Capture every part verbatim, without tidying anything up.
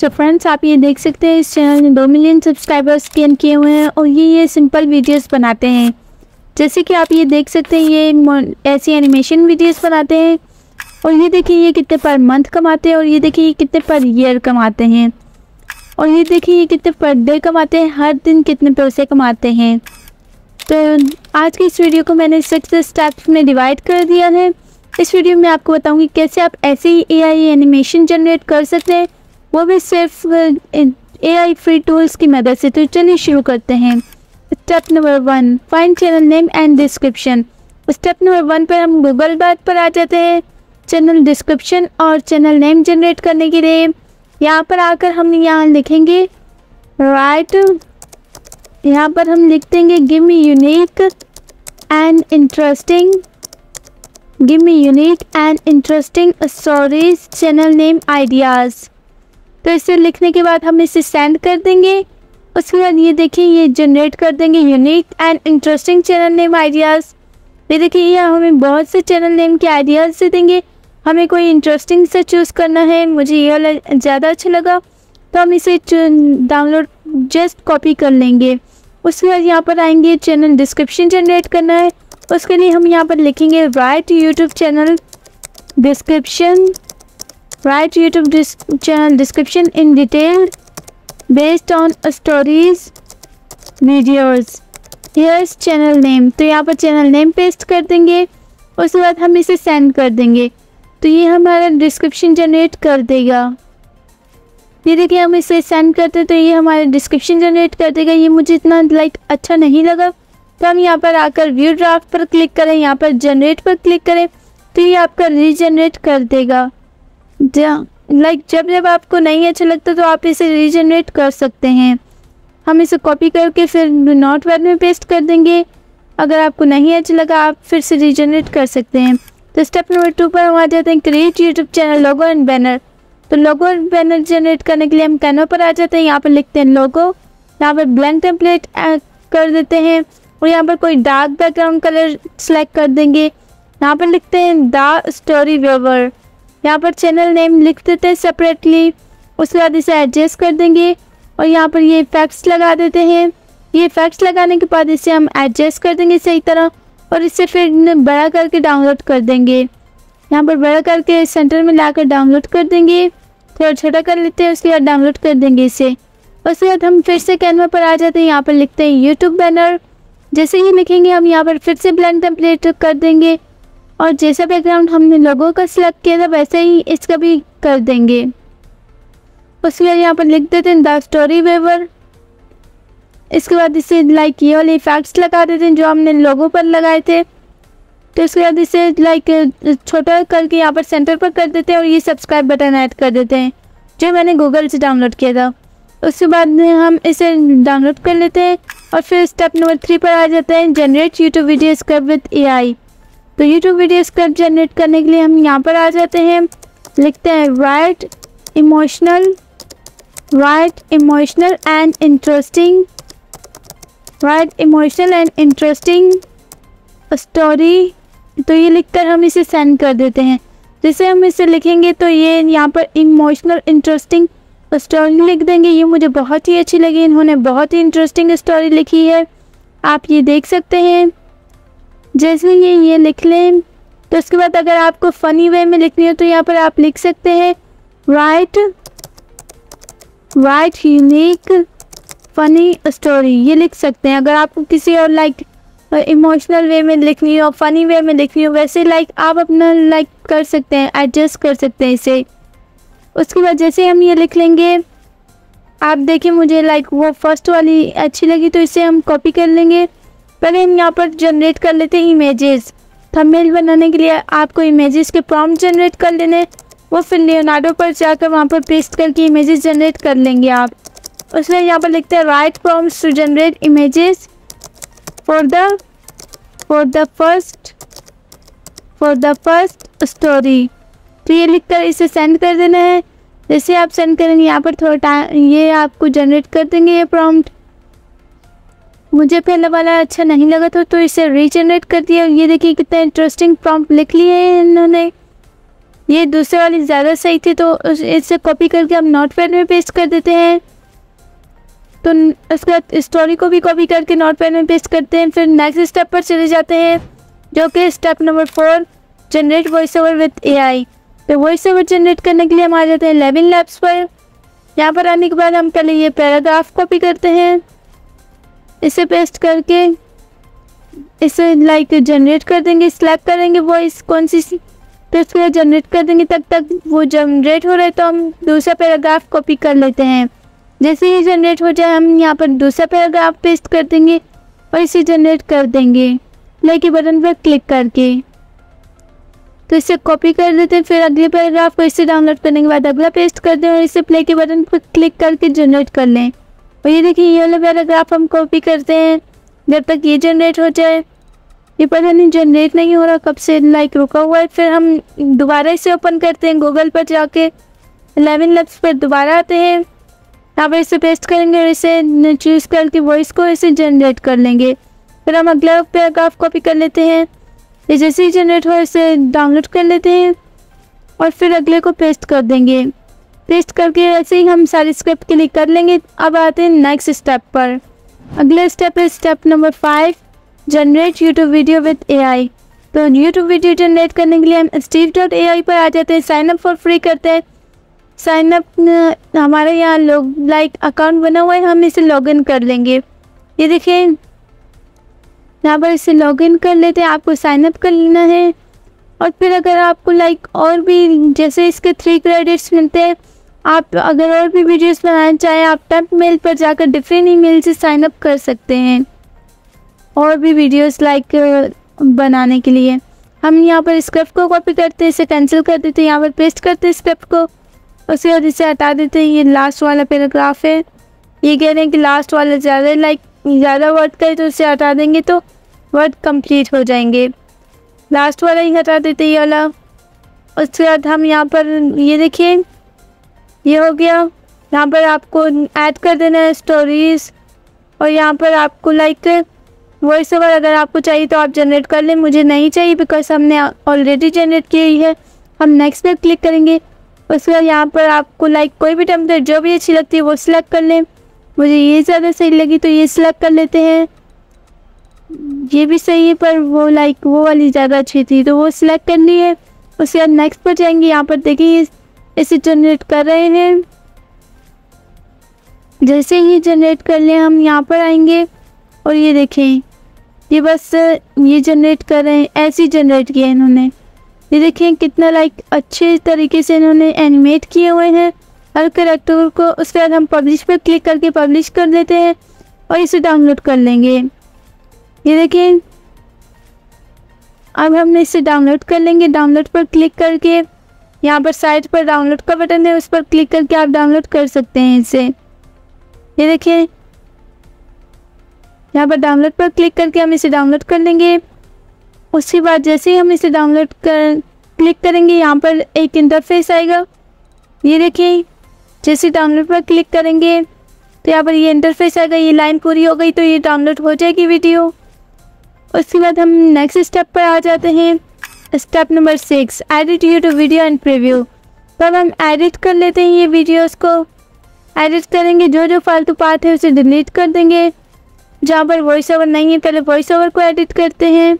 So friends, आप ये देख सकते हैं इस चैनल में दो मिलियन सब्सक्राइबर्स गेन किए हुए हैं और ये ये सिंपल वीडियोस बनाते हैं। जैसे कि आप ये देख सकते हैं ये ऐसी एनिमेशन वीडियोस बनाते हैं और ये देखिए ये कितने पर मंथ कमाते हैं और ये देखिए ये कितने पर ईयर कमाते हैं और ये देखिए ये कितने पर डे कमाते हैं, हर दिन कितने पैसे कमाते हैं। तो आज की इस वीडियो को मैंने सिक्स स्टेप्स में डिवाइड कर दिया है। इस वीडियो में आपको बताऊंगी कैसे आप ऐसे ही एआई एनिमेशन जनरेट कर सकते हैं, वो भी सिर्फ एआई फ्री टूल्स की मदद से। तो चलिए शुरू करते हैं। Step number one, find channel name and description. Step number one पर हम गूगल बार पर आ जाते हैं। चैनल डिस्क्रिप्शन और चैनल नेम जनरेट करने के लिए यहाँ पर आकर हम यहाँ लिखेंगे राइट, यहाँ पर हम लिख देंगे give me unique and interesting give me unique and interesting stories channel name ideas. तो इसे लिखने के बाद हम इसे सेंड कर देंगे। उसके बाद ये देखिए ये जनरेट कर देंगे unique and interesting channel name ideas. ये देखिए ये हमें बहुत से चैनल नेम के आइडियाज़ से देंगे। हमें कोई इंटरेस्टिंग से चूज़ करना है, मुझे ये ज़्यादा अच्छा लगा तो हम इसे डाउनलोड जस्ट कॉपी कर लेंगे। उसके बाद यहाँ पर आएंगे चैनल डिस्क्रिप्शन जनरेट करना है। उसके लिए हम यहाँ पर लिखेंगे write YouTube channel description write YouTube channel description in detail based on stories videos here's channel name. तो यहाँ पर चैनल नेम पेस्ट कर देंगे। उसके बाद हम इसे सेंड कर देंगे तो ये हमारा डिस्क्रिप्शन जनरेट कर देगा। ये देखिए हम इसे सेंड करते हैं तो ये हमारा डिस्क्रिप्शन जनरेट कर देगा। ये मुझे इतना लाइक अच्छा नहीं लगा तो हम यहाँ पर आकर व्यू ड्राफ्ट पर क्लिक करें, यहाँ पर जनरेट पर क्लिक करें तो ये आपका रीजनरेट कर देगा। लाइक जब जब आपको नहीं अच्छा लगता तो आप इसे रीजनरेट कर सकते हैं। हम इसे कॉपी करके फिर नोट पैड में पेस्ट कर देंगे। अगर आपको नहीं अच्छा लगा आप फिर से रीजनरेट कर सकते हैं। तो स्टेप नंबर टू पर हम आ जाते हैं create YouTube channel logo and banner. तो लोगो एंड बैनर जनरेट करने के लिए हम कैनवा पर आ जाते हैं। यहाँ पर लिखते हैं लोगो, यहाँ पर ब्लैंक टेम्पलेट कर देते हैं और यहाँ पर कोई डार्क बैकग्राउंड कलर सेलेक्ट कर देंगे। यहाँ पर लिखते हैं द स्टोरी व्यूअर। यहाँ पर चैनल नेम लिख देते हैं सेपरेटली। उसके बाद इसे एडजस्ट कर देंगे और यहाँ पर ये इफेक्ट्स लगा देते हैं। ये इफेक्ट्स लगाने के बाद इसे हम एडजस्ट कर देंगे सही तरह और इसे फिर बड़ा करके डाउनलोड कर देंगे। यहाँ पर बड़ा करके सेंटर में लाकर डाउनलोड कर देंगे। थोड़ा छोटा कर लेते हैं, उसके बाद डाउनलोड कर देंगे इसे। उसके बाद हम फिर से कैनवा पर आ जाते हैं। यहाँ पर लिखते हैं यूट्यूब बैनर। जैसे ही लिखेंगे हम यहाँ पर फिर से ब्लैंक टेम्पलेट कर देंगे और जैसा बैकग्राउंड हमने लोगो का सिलेक्ट किया था वैसे ही इसका भी कर देंगे। उसके बाद यहाँ पर लिख देते हैं द स्टोरी व्यूअर। इसके बाद इसे लाइक ये वाले इफेक्ट्स लगा देते हैं जो हमने लोगो पर लगाए थे। तो इसके बाद इसे लाइक छोटा करके यहाँ पर सेंटर पर कर देते हैं और ये सब्सक्राइब बटन ऐड कर देते हैं जो मैंने गूगल से डाउनलोड किया था। उसके बाद हम इसे डाउनलोड कर लेते हैं और फिर स्टेप नंबर थ्री पर आ जाते हैं generate YouTube video script with AI. तो यूट्यूब वीडियो स्क्रिप्ट जनरेट करने के लिए हम यहाँ पर आ जाते हैं, लिखते हैं write emotional write emotional and interesting write emotional and interesting story. तो ये लिखकर हम इसे सेंड कर देते हैं। जैसे हम इसे लिखेंगे तो ये यहाँ पर इमोशनल इंटरेस्टिंग स्टोरी लिख देंगे। ये मुझे बहुत ही अच्छी लगी, इन्होंने बहुत ही इंटरेस्टिंग स्टोरी लिखी है, आप ये देख सकते हैं। जैसे ये ये लिख लें तो उसके बाद अगर आपको फ़नी वे में लिखनी हो तो यहाँ पर आप लिख सकते हैं write write unique funny story, ये लिख सकते हैं। अगर आपको किसी और लाइक इमोशनल वे में लिखनी हो, फ़नी वे में लिखनी हो, वैसे लाइक आप अपना लाइक कर सकते हैं, एडजस्ट कर सकते हैं इसे। उसके बाद जैसे हम ये लिख लेंगे, आप देखिए मुझे लाइक वो फर्स्ट वाली अच्छी लगी तो इसे हम कॉपी कर लेंगे। पहले हम यहाँ पर जनरेट कर लेते हैं इमेजेस। थंबनेल बनाने के लिए आपको इमेजेस के प्रॉम्प्ट जनरेट कर लेने, वो फिर लियोनार्डो पर जाकर वहाँ पर पेस्ट करके इमेजेस जनरेट कर लेंगे आप। उसमें यहाँ पर लिखते हैं write prompts to generate images for the for the first for the first story. तो ये लिखकर इसे सेंड कर देना है। जैसे आप सेंड करेंगे यहाँ पर थोड़ा टाइम ये आपको जनरेट कर देंगे ये प्रॉम्प्ट। मुझे पहला वाला अच्छा नहीं लगा था तो इसे रीजनरेट कर दिया। ये देखिए कितना इंटरेस्टिंग प्रॉम्प्ट लिख लिए हैं इन्होंने। ये दूसरे वाली ज़्यादा सही थी, तो इससे कॉपी करके हम नोटपैड में पेस्ट कर देते हैं। तो उसके बाद स्टोरी को भी कॉपी करके नोटपैड में पेस्ट करते हैं। फिर नेक्स्ट स्टेप पर चले जाते हैं, जो कि step number four, generate voice over with AI. तो वॉइस ओवर जनरेट करने के लिए हम आ जाते हैं लेवन लैब्स पर। यहाँ पर आने के बाद हम पहले ये पैराग्राफ कॉपी करते हैं, इसे पेस्ट करके इसे लाइक जनरेट कर देंगे। सिलेक्ट करेंगे वॉइस कौन सी, तो इसको जनरेट कर देंगे। तब तक वो जनरेट हो रहा है तो हम दूसरा पैराग्राफ कॉपी कर लेते हैं। जैसे ही जनरेट हो जाए हम यहाँ पर दूसरा पैराग्राफ पेस्ट कर देंगे और इसे जनरेट कर देंगे प्ले के बटन पर क्लिक करके। तो इसे कॉपी कर देते हैं। फिर अगले पैराग्राफ को इसे डाउनलोड करने के बाद अगला पेस्ट कर दें और इसे प्ले के बटन पर क्लिक करके जनरेट कर लें। और ये देखिए, ये वाला पैराग्राफ हम कॉपी करते हैं जब तक ये जनरेट हो जाए। ये पता नहीं जनरेट नहीं हो रहा कब से, लाइक रुका हुआ है। फिर हम दोबारा इसे ओपन करते हैं गूगल पर जाके, इलेवन लैब्स पर दोबारा आते हैं। यहाँ पर इसे पेस्ट करेंगे और इसे चूज़ करके वॉइस को इसे जनरेट कर लेंगे। फिर हम अगला पैराग्राफ कॉपी कर लेते हैं। ये जैसे ही जनरेट हो इसे डाउनलोड कर लेते हैं और फिर अगले को पेस्ट कर देंगे। पेस्ट करके ऐसे ही हम सारी स्क्रिप्ट के लिए कर लेंगे। अब आते हैं नेक्स्ट स्टेप पर। अगला स्टेप है step number five, generate YouTube video with AI. तो यूट्यूब वीडियो जनरेट करने के लिए हम स्टीव डॉट ए आई पर आ जाते हैं, साइन अप फॉर फ्री करते हैं। साइन अप हमारे यहाँ लोग लाइक अकाउंट बना हुआ है, हम इसे लॉगिन कर लेंगे। ये देखिए यहाँ पर इसे लॉगिन कर लेते हैं। आपको साइन अप कर लेना है और फिर अगर आपको लाइक और भी जैसे इसके थ्री क्रेडिट्स मिलते हैं, आप अगर और भी वीडियोस बनाना चाहें आप टेम्प मेल पर जाकर डिफरेंट ईमेल से साइन अप कर सकते हैं और भी वीडियोस लाइक बनाने के लिए। हम यहाँ पर स्क्रिप्ट को कॉपी करते हैं, इसे कैंसिल कर देते हैं, यहाँ पर पेस्ट करते हैं स्क्रिप्ट को, उसके बाद इसे हटा देते हैं। ये लास्ट वाला पैराग्राफ है, ये कह रहे हैं कि लास्ट वाला ज़्यादा लाइक ज़्यादा वर्ड का है तो इसे हटा देंगे तो वर्ड कंप्लीट हो जाएंगे। लास्ट वाला ही हटा देते हैं ये वाला। उसके बाद हम यहाँ पर ये देखिए ये हो गया। यहाँ पर आपको ऐड कर देना है स्टोरीज़ और यहाँ पर आपको लाइक वॉइस ओवर अगर आपको चाहिए तो आप जनरेट कर लें। मुझे नहीं चाहिए बिकॉज हमने ऑलरेडी जनरेट की है। हम नेक्स्ट पर क्लिक करेंगे। उसके बाद यहाँ पर आपको लाइक कोई भी टेम्पलेट जो भी अच्छी लगती है वो सिलेक्ट कर लें। मुझे ये ज़्यादा सही लगी तो ये सिलेक्ट कर लेते हैं। ये भी सही है पर वो लाइक वो वाली ज़्यादा अच्छी थी तो वो सिलेक्ट कर ली है। उसके बाद नेक्स्ट पर जाएंगे। यहाँ पर देखिए इसे जनरेट कर रहे हैं। जैसे ही जनरेट कर लें हम यहाँ पर आएंगे और ये देखें ये बस ये जनरेट कर रहे हैं, ऐसे ही जनरेट किया इन्होंने। ये देखें कितना लाइक अच्छे तरीके से इन्होंने एनिमेट किए हुए हैं हर कैरेक्टर को। उसके बाद हम पब्लिश पर क्लिक करके पब्लिश कर देते हैं और इसे डाउनलोड कर लेंगे। ये देखें अब हमने इसे डाउनलोड कर लेंगे। डाउनलोड पर क्लिक करके यहाँ पर साइड पर डाउनलोड का बटन है, उस पर क्लिक करके आप डाउनलोड कर सकते हैं इसे। ये देखिए यहाँ पर डाउनलोड पर क्लिक करके हम इसे डाउनलोड कर लेंगे। उसके बाद जैसे ही हम इसे डाउनलोड कर क्लिक करेंगे यहाँ पर एक इंटरफेस आएगा। ये देखिए जैसे डाउनलोड पर क्लिक करेंगे तो यहाँ पर ये इंटरफेस आएगा। ये लाइन पूरी हो गई तो ये डाउनलोड हो जाएगी वीडियो। उसके बाद हम नेक्स्ट स्टेप पर आ जाते हैं, step number six, edit YouTube video and preview. तब हम एडिट कर लेते हैं ये वीडियोस को। एडिट करेंगे, जो जो फालतू पार्ट है उसे डिलीट कर देंगे। जहाँ पर वॉइस ओवर नहीं है पहले वॉइस ओवर को एडिट करते हैं।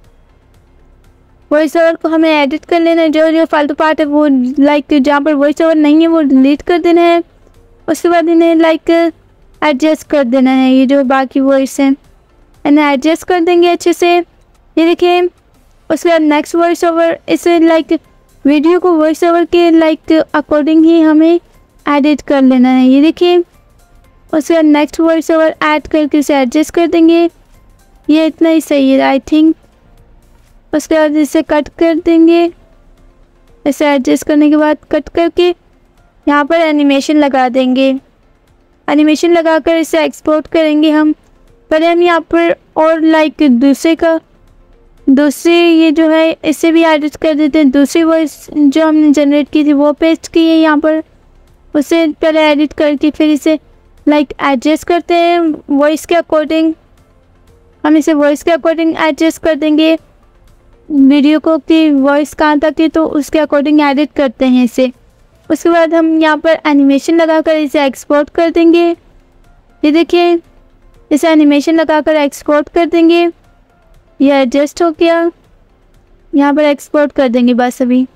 वॉइस ओवर को हमें एडिट कर लेना है, जो जो फालतू पार्ट है वो लाइक जहाँ पर वॉइस ओवर नहीं है वो डिलीट कर देना है। उसके बाद इन्हें लाइक एडजस्ट कर देना है, ये जो बाकी वॉइस है इन्हें एडजस्ट कर देंगे अच्छे से। ये देखिए उसके बाद नेक्स्ट वॉइस ओवर, इसे लाइक वीडियो को वॉइस ओवर के लाइक अकॉर्डिंग ही हमें एडिट कर लेना है। ये देखिए उसके बाद नेक्स्ट वॉइस ओवर ऐड करके इसे एडजस्ट कर देंगे। ये इतना ही सही है आई थिंक। उसके बाद इसे कट कर देंगे। इसे एडजस्ट करने के बाद कट करके यहाँ पर एनिमेशन लगा देंगे। एनिमेशन लगाकर इसे एक्सपोर्ट करेंगे हम। पहले हम यहाँ पर और लाइक दूसरे का दूसरी ये जो है इसे भी एडिट कर देते हैं। दूसरी वॉइस जो हमने जनरेट की थी वो पेस्ट की है यहाँ पर, उसे पहले एडिट करके फिर इसे लाइक एडजस्ट करते हैं वॉइस के अकॉर्डिंग। हम इसे वॉइस के अकॉर्डिंग एडजस्ट कर देंगे। वीडियो को की वॉइस कहाँ तक है तो उसके अकॉर्डिंग एडिट करते हैं इसे। उसके बाद हम यहाँ पर एनिमेशन लगाकर इसे एक्सपोर्ट कर देंगे। ये देखिए, इसे एनिमेशन लगाकर एक्सपोर्ट कर देंगे। ये एडजस्ट हो गया, यहाँ पर एक्सपोर्ट कर देंगे बस अभी।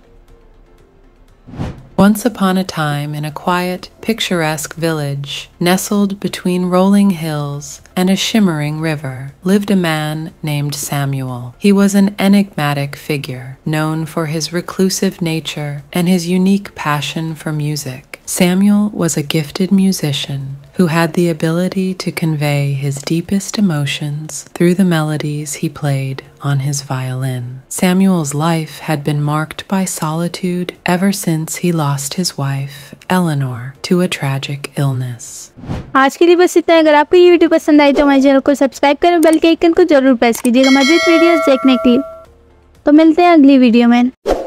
Once upon a time, in a quiet, picturesque village, nestled between rolling hills and a shimmering river, lived a man named Samuel. He was an enigmatic figure, known for his reclusive nature and his unique passion for music. Samuel was a gifted musician who had the ability to convey his deepest emotions through the melodies he played on his violin. Samuel's life had been marked by solitude ever since he lost his wife, Eleanor, to a tragic illness. आज के लिए बस इतना है। अगर आपको ये video पसंद आई तो हमारे चैनल को सब्सक्राइब करें, बेल के आइकन को जरूर प्रेस कीजिएगा मज़ीद वीडियोस देखने के लिए। तो मिलते हैं अगली वीडियो में।